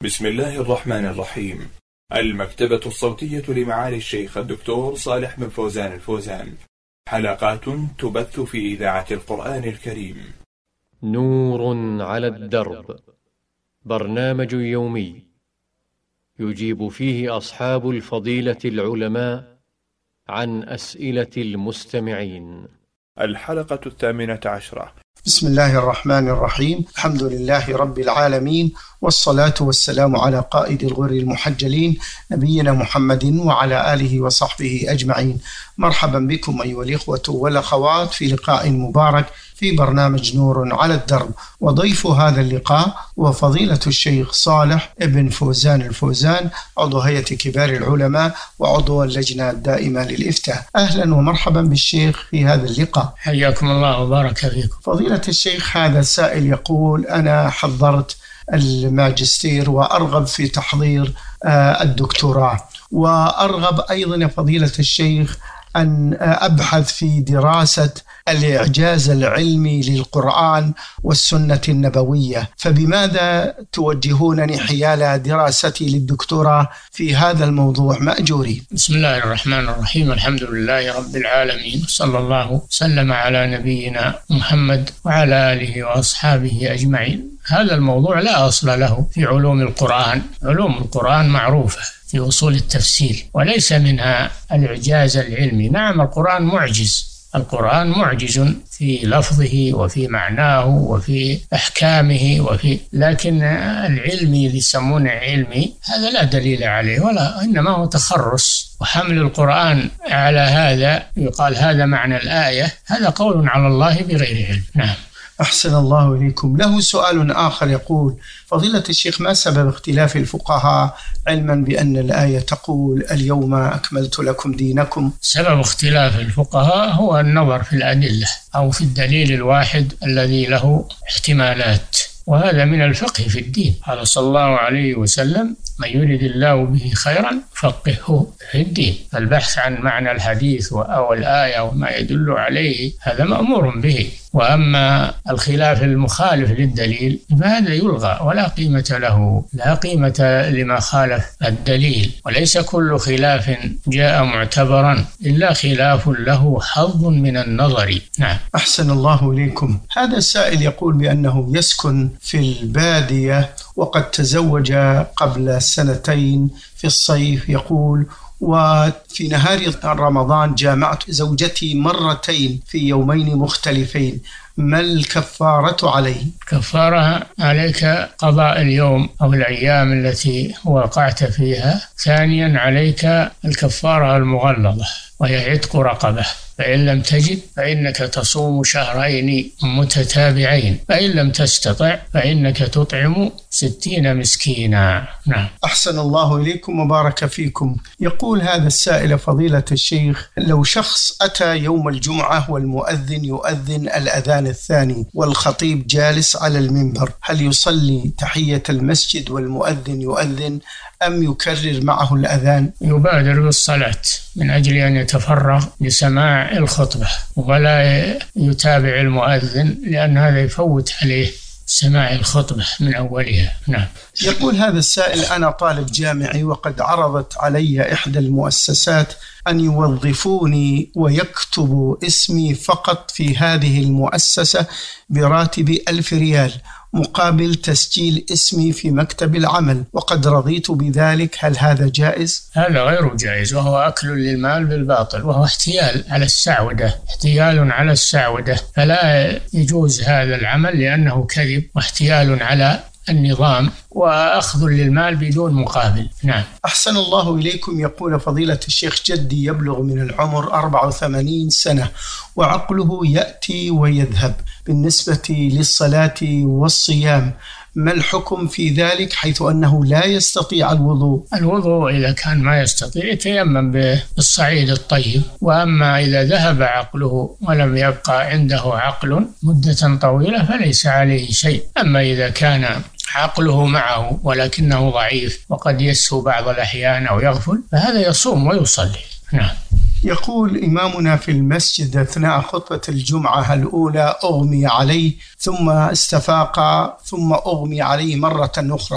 بسم الله الرحمن الرحيم. المكتبة الصوتية لمعالي الشيخ الدكتور صالح بن فوزان الفوزان، حلقات تبث في إذاعة القرآن الكريم. نور على الدرب، برنامج يومي يجيب فيه أصحاب الفضيلة العلماء عن أسئلة المستمعين. الحلقة 18. بسم الله الرحمن الرحيم. الحمد لله رب العالمين، والصلاة والسلام على قائد الغر المحجلين نبينا محمد وعلى آله وصحبه أجمعين. مرحبا بكم أيها الإخوة والأخوات في لقاء مبارك في برنامج نور على الدرب، وضيف هذا اللقاء وفضيلة الشيخ صالح بن فوزان الفوزان، عضو هيئة كبار العلماء وعضو اللجنة الدائمة للإفتاء. أهلا ومرحبا بالشيخ في هذا اللقاء. حياكم الله وبارك فيكم. فضيلة الشيخ، هذا السائل يقول: أنا حضرت الماجستير وأرغب في تحضير الدكتوراه، وأرغب أيضا فضيلة الشيخ أن أبحث في دراسة الإعجاز العلمي للقرآن والسنة النبوية، فبماذا توجهونني حيال دراستي للدكتوراه في هذا الموضوع مأجورين؟ بسم الله الرحمن الرحيم. الحمد لله رب العالمين، صلى الله وسلم على نبينا محمد وعلى آله وأصحابه أجمعين. هذا الموضوع لا أصل له في علوم القرآن. علوم القرآن معروفة في أصول التفسير، وليس منها الإعجاز العلمي. نعم، القرآن معجز في لفظه وفي معناه وفي أحكامه لكن العلمي اللي يسمونه علمي هذا لا دليل عليه، ولا إنما هو تخرص وحمل القرآن على هذا. يقال هذا معنى الآية، هذا قول على الله بغير علم. نعم. أحسن الله إليكم. له سؤال آخر يقول: فضيلة الشيخ، ما سبب اختلاف الفقهاء علما بأن الآية تقول اليوم أكملت لكم دينكم؟ سبب اختلاف الفقهاء هو النظر في الأدلة أو في الدليل الواحد الذي له احتمالات، وهذا من الفقه في الدين. قال صلى الله عليه وسلم: من يريد الله به خيرا فقهه في الدين. فالبحث عن معنى الحديث أو الآية وما يدل عليه هذا مأمور به، وأما الخلاف المخالف للدليل فهذا يلغى ولا قيمة له، لا قيمة لما خالف الدليل. وليس كل خلاف جاء معتبرا إلا خلاف له حظ من النظر. نعم. أحسن الله إليكم. هذا السائل يقول بأنه يسكن في البادية وقد تزوج قبل 2 في الصيف. يقول: وفي نهار رمضان جامعت زوجتي 2 في يومين مختلفين، ما الكفارة عليه؟ كفارة عليك قضاء اليوم أو الأيام التي وقعت فيها. ثانيا عليك الكفارة المغلظة وهي عتق رقبة، فإن لم تجد فإنك تصوم 2 متتابعين، فإن لم تستطع فإنك تطعم 60 مسكينا. نعم. أحسن الله إليكم وبارك فيكم. يقول هذا السائل: فضيلة الشيخ، لو شخص أتى يوم الجمعة والمؤذن يؤذن الأذان الثاني والخطيب جالس على المنبر، هل يصلي تحية المسجد والمؤذن يؤذن أم يكرر معه الأذان؟ يبادر بالصلاة من أجل أن يتفرغ لسماع الخطبة، ولا يتابع المؤذن، لأن هذا يفوت عليه سماع الخطبة من أولها. نعم. يقول هذا السائل: أنا طالب جامعي وقد عرضت علي إحدى المؤسسات أن يوظفوني ويكتبوا اسمي فقط في هذه المؤسسة براتب 1000 ريال مقابل تسجيل اسمي في مكتب العمل، وقد رضيت بذلك، هل هذا جائز؟ هذا غير جائز، وهو أكل للمال بالباطل، وهو احتيال على السعودة، فلا يجوز هذا العمل لأنه كذب واحتيال على النظام وأخذ للمال بدون مقابل. نعم. أحسن الله إليكم. يقول فضيلة الشيخ: جدي يبلغ من العمر 84 سنة وعقله يأتي ويذهب بالنسبة للصلاة والصيام، ما الحكم في ذلك حيث أنه لا يستطيع الوضوء؟ الوضوء إذا كان ما يستطيع يتيمم بالصعيد الطيب، وأما إذا ذهب عقله ولم يبقى عنده عقل مدة طويلة فليس عليه شيء. أما إذا كان عقله معه ولكنه ضعيف وقد يسهو بعض الأحيان أو يغفل فهذا يصوم ويصلي. نعم. يقول إمامنا في المسجد أثناء خطبة الجمعة الأولى أغمي عليه ثم استفاق ثم أغمي عليه مرة أخرى،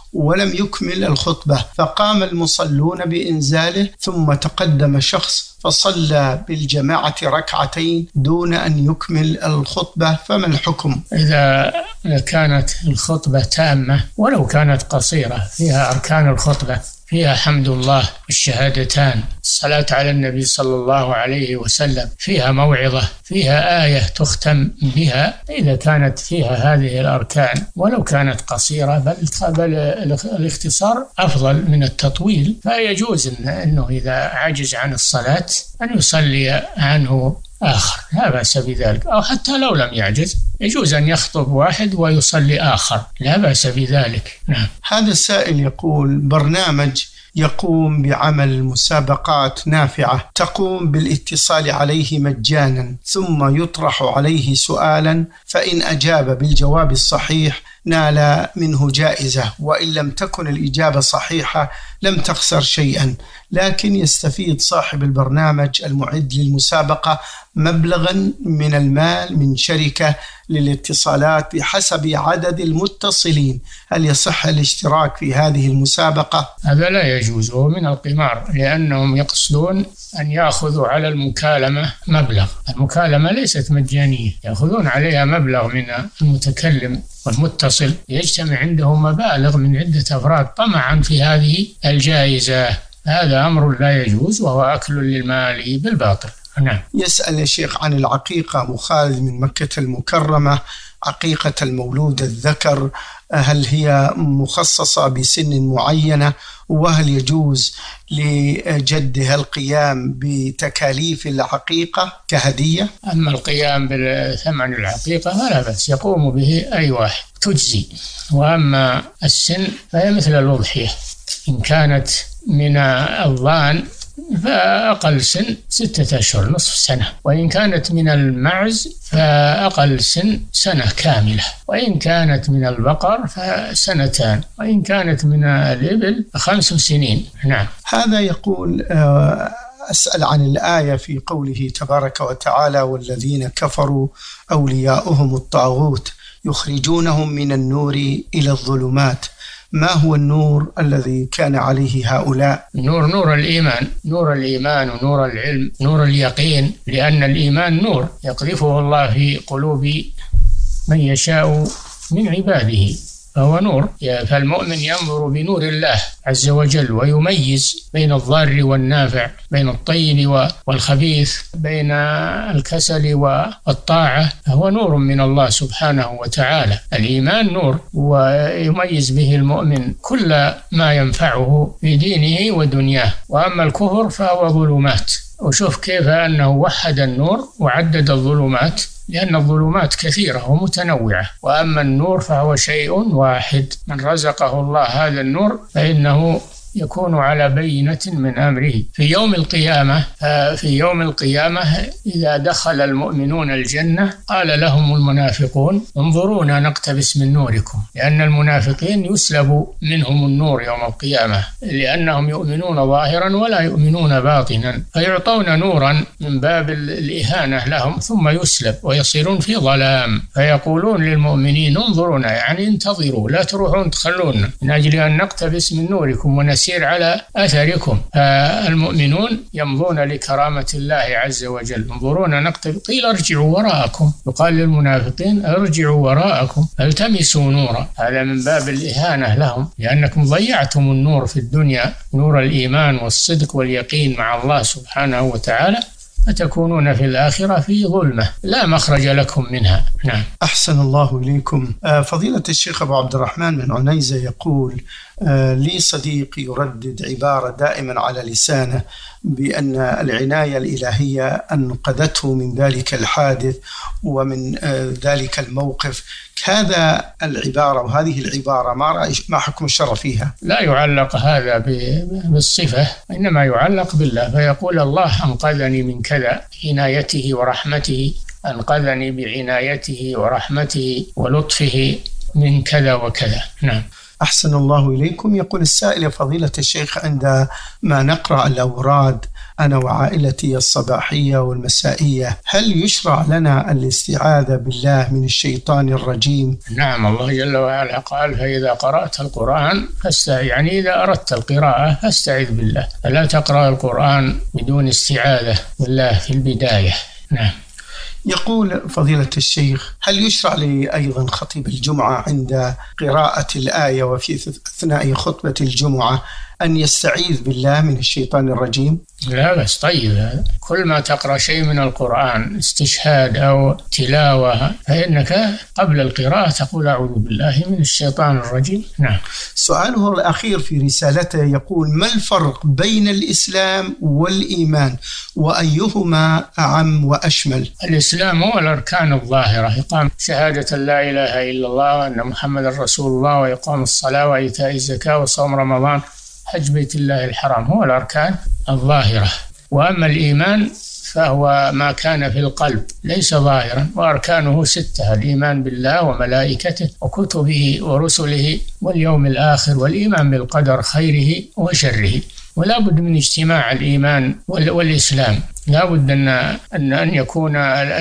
ولم يكمل الخطبة، فقام المصلون بإنزاله ثم تقدم شخص فصلى بالجماعة ركعتين دون أن يكمل الخطبة، فما الحكم؟ إذا كانت الخطبة تامة ولو كانت قصيرة فيها أركان الخطبة، فيها حمد الله والشهادتان، الصلاة على النبي صلى الله عليه وسلم، فيها موعظة، فيها آية تختم بها، إذا كانت فيها هذه الأركان ولو كانت قصيرة، بل الاختصار أفضل من التطويل، فيجوز أنه إذا عجز عن الصلاة أن يصلي عنه آخر، لا بأس بذلك، أو حتى لو لم يعجز يجوز أن يخطب واحد ويصلي آخر، لا بأس بذلك. نعم. هذا السائل يقول: برنامج يقوم بعمل مسابقات نافعة تقوم بالاتصال عليه مجانا، ثم يطرح عليه سؤالا، فإن أجاب بالجواب الصحيح نال منه جائزة، وإن لم تكن الإجابة صحيحة لم تخسر شيئا، لكن يستفيد صاحب البرنامج المعد للمسابقة مبلغا من المال من شركة للاتصالات بحسب عدد المتصلين، هل يصح الاشتراك في هذه المسابقة؟ هذا لا يجوز، هو من القمار، لأنهم يقصدون أن يأخذوا على المكالمة مبلغ، المكالمة ليست مجانية، يأخذون عليها مبلغ من المتكلم والمتصل، يجتمع عندهم مبالغ من عدة أفراد طمعا في هذه الجائزة، هذا أمر لا يجوز وهو أكل للمال بالباطل. نعم. يسأل يا شيخ عن العقيقة أبو خالد من مكة المكرمة، عقيقة المولود الذكر، هل هي مخصصة بسن معينة، وهل يجوز لجدها القيام بتكاليف العقيقة كهدية؟ أما القيام بثمن العقيقة فلا بأس، يقوم به أي واحد تجزي، وأما السن فهي مثل الأضحية، إن كانت من الضان فأقل سن 6 أشهر نصف سنة، وإن كانت من المعز فأقل سن سنة كاملة، وإن كانت من البقر فسنتان، وإن كانت من الإبل 5 سنين. نعم. هذا يقول: أسأل عن الآية في قوله تبارك وتعالى: والذين كفروا أولياؤهم الطاغوت يخرجونهم من النور إلى الظلمات، ما هو النور الذي كان عليه هؤلاء؟ نور الإيمان، نور الإيمان ونور العلم، نور اليقين، لأن الإيمان نور يقذفه الله في قلوب من يشاء من عباده، فهو نور، فالمؤمن ينظر بنور الله عز وجل ويميز بين الضار والنافع، بين الطيب والخبيث، بين الكسل والطاعة، فهو نور من الله سبحانه وتعالى. الإيمان نور ويميز به المؤمن كل ما ينفعه في دينه ودنياه، وأما الكفر فهو ظلمات، وشوف كيف أنه وحد النور وعدد الظلمات، لأن الظلمات كثيرة ومتنوعة، وأما النور فهو شيء واحد، من رزقه الله هذا النور فإنه يكون على بينة من أمره. في يوم القيامة إذا دخل المؤمنون الجنة قال لهم المنافقون: انظرونا نقتبس من نوركم، لأن المنافقين يسلب منهم النور يوم القيامة، لأنهم يؤمنون ظاهرا ولا يؤمنون باطنا، فيعطون نورا من باب الإهانة لهم، ثم يسلب ويصيرون في ظلام، فيقولون للمؤمنين: انظرونا، يعني انتظروا، لا تروحون تخلونا، من أجل أن نقتبس من نوركم ونسير على أثركم. المؤمنون يمضون لكرامة الله عز وجل، انظرونا نقتبس، قيل ارجعوا وراءكم، يقال للمنافقين ارجعوا وراءكم فالتمسوا نورا، هذا من باب الإهانة لهم، لأنكم ضيعتم النور في الدنيا، نور الإيمان والصدق واليقين مع الله سبحانه وتعالى، فتكونون في الآخرة في ظلمة لا مخرج لكم منها. نعم. أحسن الله إليكم. فضيلة الشيخ أبو عبد الرحمن من عنيزة يقول: لي صديق يردد عبارة دائما على لسانه بأن العناية الإلهية أنقذته من ذلك الحادث ومن ذلك الموقف، هذا العبارة وهذه العبارة ما حكم الشرع فيها؟ لا يعلق هذا بالصفة، إنما يعلق بالله، فيقول: الله أنقذني من كذا، عنايته ورحمته، أنقذني بعنايته ورحمته ولطفه من كذا وكذا. نعم. أحسن الله إليكم. يقول السائل: فضيلة الشيخ، عندما نقرأ الأوراد أنا وعائلتي الصباحية والمسائية، هل يشرع لنا الاستعاذة بالله من الشيطان الرجيم؟ نعم، الله جل وعلا قال: فإذا قرأت القرآن يعني إذا أردت القراءة فاستعذ بالله، فلا تقرأ القرآن بدون استعاذة بالله في البداية. نعم. يقول فضيلة الشيخ: هل يشرع لي أيضا خطيب الجمعة عند قراءة الآية وفي أثناء خطبة الجمعة أن يستعيذ بالله من الشيطان الرجيم؟ لا بس، طيب، كل ما تقرأ شيء من القرآن استشهاد أو تلاوة فإنك قبل القراءة تقول: أعوذ بالله من الشيطان الرجيم. نعم. سؤاله الأخير في رسالته يقول: ما الفرق بين الإسلام والإيمان، وأيهما أعم وأشمل؟ الإسلام هو الأركان الظاهرة: إقام شهادة لا إله إلا الله وأن محمد رسول الله، وإقام الصلاة، وإيتاء الزكاة، وصوم رمضان، حج بيت الله الحرام، هو الأركان الظاهرة. وأما الإيمان فهو ما كان في القلب ليس ظاهرا، وأركانه 6: الإيمان بالله وملائكته وكتبه ورسله واليوم الآخر، والإيمان بالقدر خيره وشره. ولا بد من اجتماع الإيمان والإسلام، لا بد أن يكون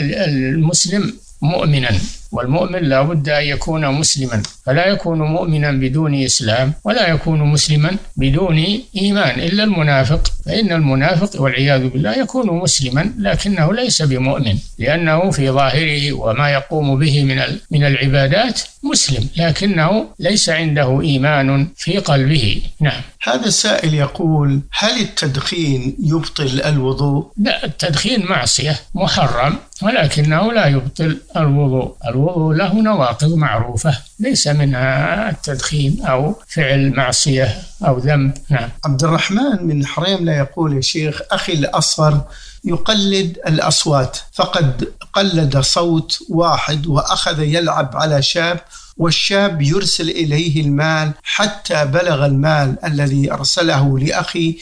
المسلم مؤمنا، والمؤمن لا بد أن يكون مسلما، فلا يكون مؤمنا بدون إسلام، ولا يكون مسلما بدون إيمان، إلا المنافق، فإن المنافق والعياذ بالله يكون مسلما لكنه ليس بمؤمن، لأنه في ظاهره وما يقوم به من العبادات مسلم، لكنه ليس عنده إيمان في قلبه. نعم. هذا السائل يقول: هل التدخين يبطل الوضوء؟ لا، التدخين معصية محرم، ولكنه لا يبطل الوضوء. الوضوء له نواقض معروفة، ليس منها التدخين أو فعل معصية أو ذنب. نعم. عبد الرحمن من حريم لا يقول: يا شيخ، أخي الأصغر يقلد الأصوات، فقد قلد صوت واحد وأخذ يلعب على شاب، والشاب يرسل إليه المال حتى بلغ المال الذي أرسله لأخي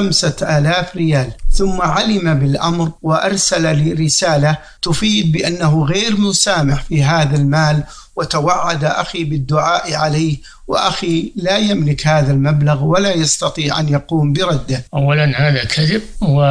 5000 ريال، ثم علم بالأمر وأرسل لي رسالة تفيد بأنه غير مسامح في هذا المال، وتوعد أخي بالدعاء عليه، وأخي لا يملك هذا المبلغ ولا يستطيع أن يقوم برده. أولا هذا كذب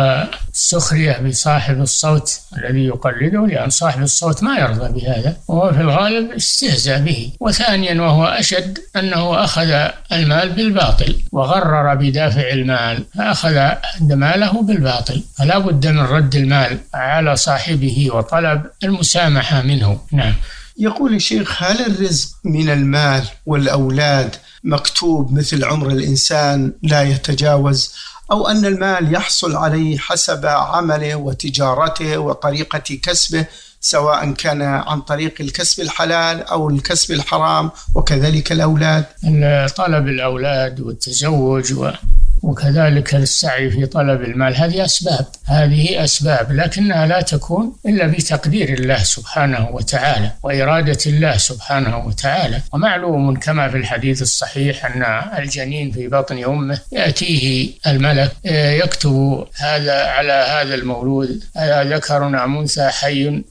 وسخرية بصاحب الصوت الذي يقلده، لأن صاحب الصوت ما يرضى بهذا، وهو في الغالب استهزاء به. وثانيا وهو أشد أنه أخذ المال بالباطل وغرر بدافع المال، فأخذ ماله بالباطل، فلا بد من رد المال على صاحبه وطلب المسامحة منه. نعم. يقول الشيخ: هل الرزق من المال والأولاد مكتوب مثل عمر الإنسان لا يتجاوز، أو أن المال يحصل عليه حسب عمله وتجارته وطريقة كسبه، سواء كان عن طريق الكسب الحلال أو الكسب الحرام، وكذلك الأولاد؟ طلب الأولاد والتزوج وكذلك السعي في طلب المال، هذه أسباب، لكنها لا تكون إلا بتقدير الله سبحانه وتعالى وإرادة الله سبحانه وتعالى. ومعلوم كما في الحديث الصحيح أن الجنين في بطن أمه يأتيه الملك يكتب هذا على هذا المولود ذكر أو أنثى، حي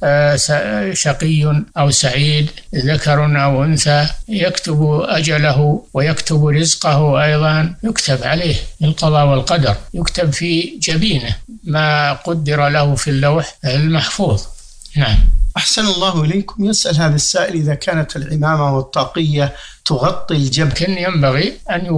شقي أو سعيد، ذكر أو أنثى، يكتب أجله ويكتب رزقه أيضا، يكتب عليه القضاء والقدر، يكتب في جبينه ما قدر له في اللوح المحفوظ. نعم. أحسن الله إليكم. يسأل هذا السائل: إذا كانت العمامة والطاقية تغطي الجبهة، لكن ينبغي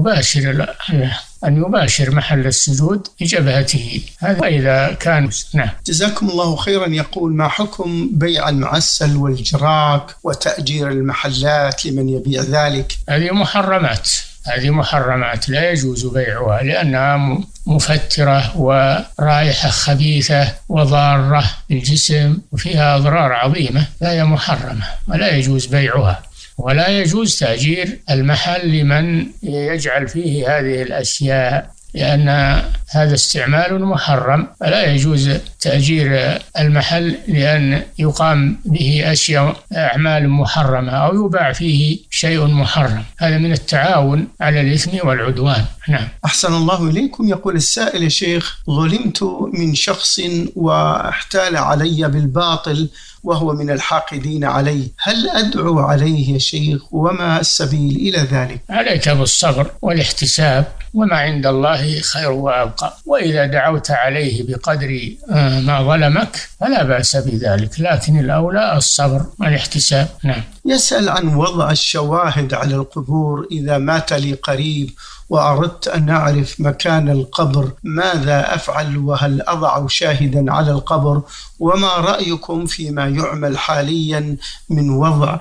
أن يباشر محل السجود بجبهته، هذا إذا كان. نعم. جزاكم الله خيرا. يقول: ما حكم بيع المعسل والجراك وتأجير المحلات لمن يبيع ذلك؟ هذه محرمات لا يجوز بيعها، لأنها مفترة ورائحة خبيثة وضارة للجسم وفيها أضرار عظيمة، فهي محرمة ولا يجوز بيعها. ولا يجوز تأجير المحل لمن يجعل فيه هذه الأشياء، لأن هذا استعمال محرم، فلا يجوز تأجير المحل لأن يقام به أعمال محرمة أو يباع فيه شيء محرم، هذا من التعاون على الإثم والعدوان. نعم. أحسن الله إليكم. يقول السائل: يا شيخ، ظلمت من شخص واحتال علي بالباطل وهو من الحاقدين عليه، هل أدعو عليه يا شيخ؟ وما السبيل إلى ذلك؟ عليك بالصبر والاحتساب، وما عند الله خير وأبقى. وإذا دعوت عليه بقدر ما ظلمك فلا بأس بذلك، لكن الأولى الصبر والاحتساب. نعم. يسأل عن وضع الشواهد على القبور إذا مات لي قريب وأردت أن أعرف مكان القبر، ماذا أفعل؟ وهل أضع شاهدا على القبر؟ وما رأيكم فيما يعمل حاليا من وضع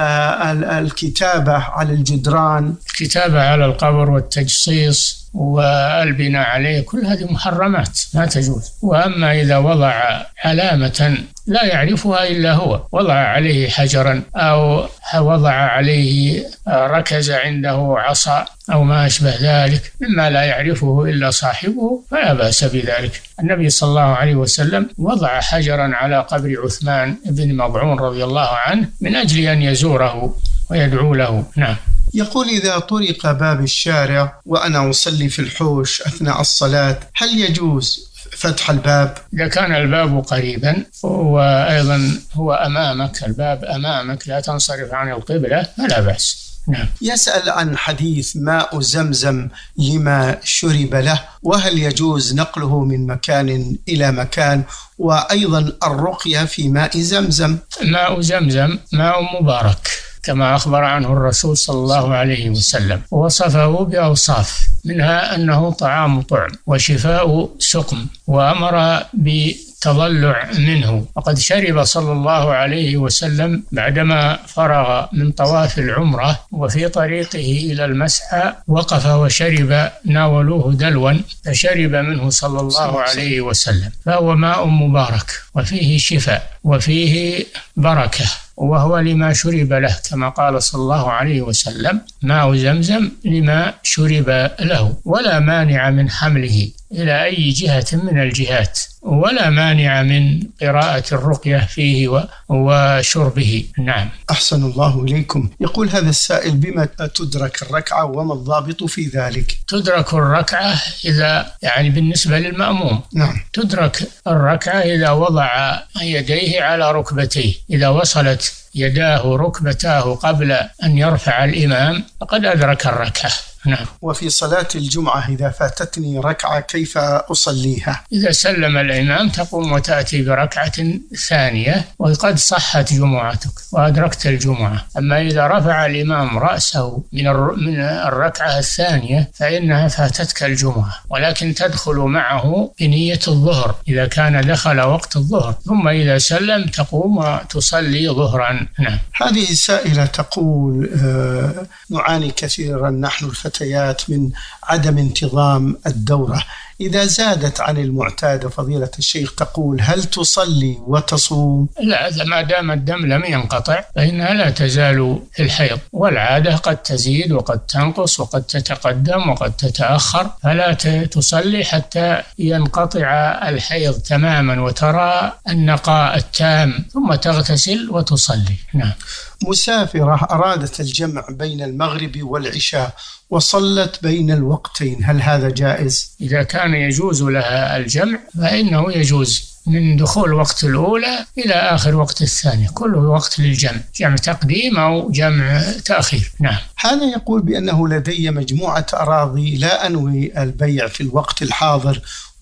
الكتابة على الجدران؟ الكتابة على القبر والتجصيص والبناء عليه كل هذه محرمات لا تجوز. وأما إذا وضع علامة لا يعرفها إلا هو، وضع عليه حجرا أو وضع عليه ركز عنده عصا أو ما أشبه ذلك مما لا يعرفه إلا صاحبه فلا بأس بذلك. النبي صلى الله عليه وسلم وضع حجرا على قبر عثمان بن مضعون رضي الله عنه من أجل أن يزوره ويدعو له. نعم. يقول إذا طرق باب الشارع وأنا أصلي في الحوش أثناء الصلاة هل يجوز فتح الباب؟ إذا كان الباب قريبا وأيضا هو أمامك، الباب أمامك لا تنصرف عن القبلة فلا بأس. نعم. يسأل عن حديث ماء زمزم لما شرب له، وهل يجوز نقله من مكان إلى مكان؟ وأيضا الرقية في ماء زمزم. ماء زمزم ماء مبارك كما أخبر عنه الرسول صلى الله عليه وسلم، ووصفه بأوصاف منها أنه طعام طعم وشفاء سقم، وأمر بتضلع منه. وقد شرب صلى الله عليه وسلم بعدما فرغ من طواف العمرة وفي طريقه إلى المسعى وقف وشرب، ناولوه دلوا فشرب منه صلى الله عليه وسلم، فهو ماء مبارك وفيه شفاء وفيه بركة، وهو لما شرب له كما قال صلى الله عليه وسلم ماء زمزم لما شرب له، ولا مانع من حمله إلى أي جهة من الجهات، ولا مانع من قراءة الرقية فيه وشربه. نعم. أحسن الله إليكم. يقول هذا السائل بما تدرك الركعة وما الضابط في ذلك؟ تدرك الركعة إذا بالنسبة للمأموم. نعم. تدرك الركعة إذا وضع يديه على ركبتيه، إذا وصلت يداه ركبتاه قبل أن يرفع الإمام فقد أدرك الركعة. نعم. وفي صلاة الجمعة إذا فاتتني ركعة كيف أصليها؟ إذا سلم الإمام تقوم وتأتي بركعة ثانية وقد صحت جمعتك وأدركت الجمعة. أما إذا رفع الإمام رأسه من الركعة الثانية فإنها فاتتك الجمعة، ولكن تدخل معه بنية الظهر إذا كان دخل وقت الظهر، ثم إذا سلم تقوم وتصلي ظهرا. نعم. هذه السائلة تقول نعاني كثيرا نحن الفتيات من عدم انتظام الدورة، إذا زادت عن المعتاد فضيلة الشيخ تقول هل تصلي وتصوم؟ لا، ما دام الدم لم ينقطع فإنها لا تزال في الحيض، والعادة قد تزيد وقد تنقص وقد تتقدم وقد تتأخر، فلا تصلي حتى ينقطع الحيض تماما وترى النقاء التام ثم تغتسل وتصلي. نعم. مسافرة أرادت الجمع بين المغرب والعشاء وصلت بين الوقتين، هل هذا جائز؟ إذا كان يجوز لها الجمع فإنه يجوز من دخول وقت الأولى إلى آخر وقت الثانية، كله وقت للجمع، جمع تقديم أو جمع تأخير. نعم. هذا يقول بأنه لدي مجموعة أراضي لا أنوي البيع في الوقت الحاضر،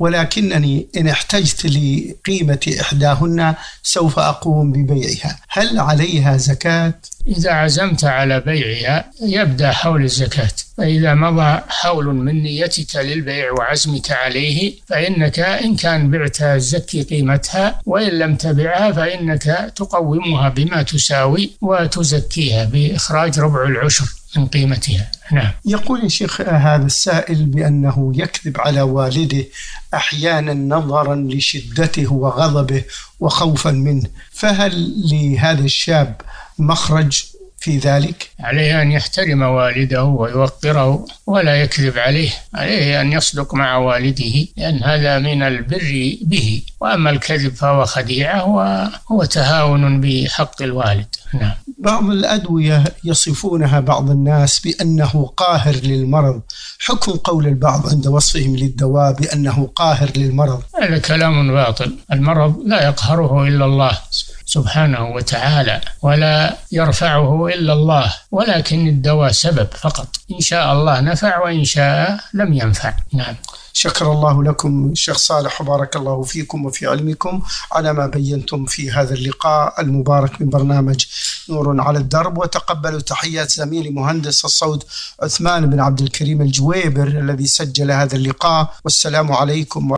ولكنني إن احتجت لقيمة إحداهن سوف أقوم ببيعها، هل عليها زكاة؟ إذا عزمت على بيعها يبدأ حول الزكاة، فإذا مضى حول من نيتك للبيع وعزمك عليه فإنك إن كان بعتها تزكي قيمتها، وإن لم تبعها فإنك تقومها بما تساوي وتزكيها بإخراج ربع العشر من قيمتها. نعم. يقول يا شيخ هذا السائل بأنه يكذب على والده أحيانا نظرا لشدته وغضبه وخوفا منه، فهل لهذا الشاب مخرج في ذلك؟ عليه أن يحترم والده ويوقره ولا يكذب عليه، عليه أن يصدق مع والده لأن هذا من البر به، وأما الكذب فهو خديعة وهو تهاون بحق الوالد. نعم. بعض الأدوية يصفونها بعض الناس بأنه قاهر للمرض، حكم قول البعض عند وصفهم للدواء بأنه قاهر للمرض؟ هذا كلام باطل، المرض لا يقهره إلا الله، سبحانه وتعالى، ولا يرفعه إلا الله، ولكن الدواء سبب فقط، إن شاء الله نفع وإن شاء لم ينفع. نعم. شكر الله لكم الشيخ صالح وبارك الله فيكم وفي علمكم على ما بينتم في هذا اللقاء المبارك من برنامج نور على الدرب، وتقبلوا تحيات زميلي مهندس الصوت عثمان بن عبد الكريم الجويبر الذي سجل هذا اللقاء، والسلام عليكم